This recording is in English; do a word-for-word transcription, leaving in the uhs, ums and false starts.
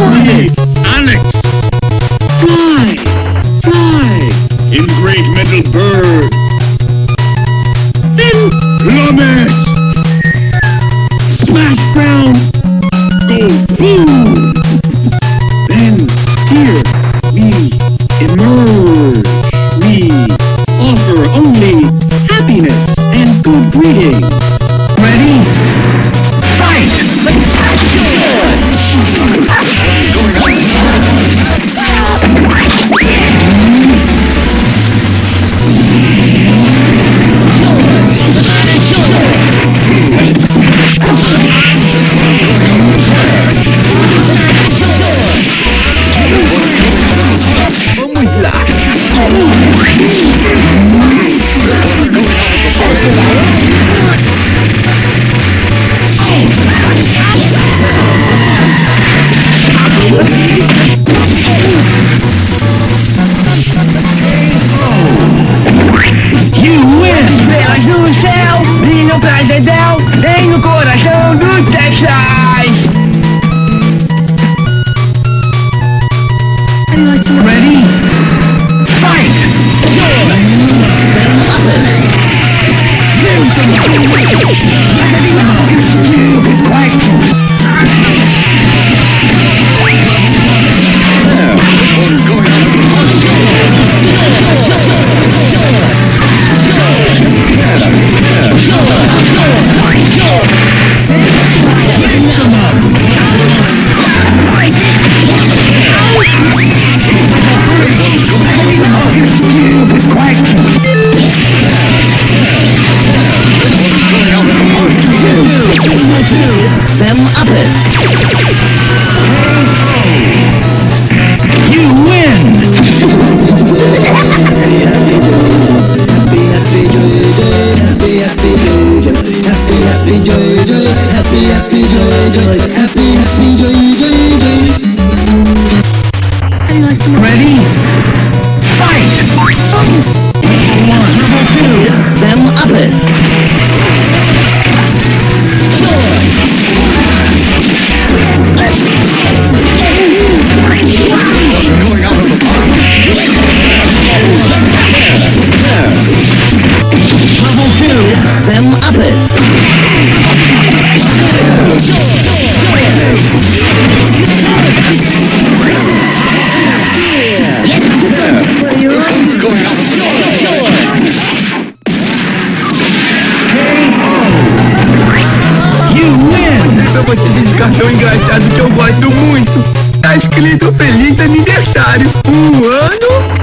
Me, Alex. Fly, fly. In great metal bird. Then plummet. Smash down. Go boom. Then here we emerge. We offer only happiness and good greetings. Ready? Fight! Vamos lá! You win! Estrelas no céu, brilham pra dedéu, nem no coração do Texas! Ready? Fight! Them uppers. You win! Happy, happy, joy, joy, happy, happy, joy, joy, happy, happy, joy, joy, happy, happy, joy, joy, happy, happy, joy, joy, joy. Ready? Fight! One, two, them uppers. Level two, them uppers. Yes, sir. This one's going out of the You win! Eu vou te dizer esse cartão engraçado que eu gosto muito. Tá escrito Feliz Aniversário. Um ano...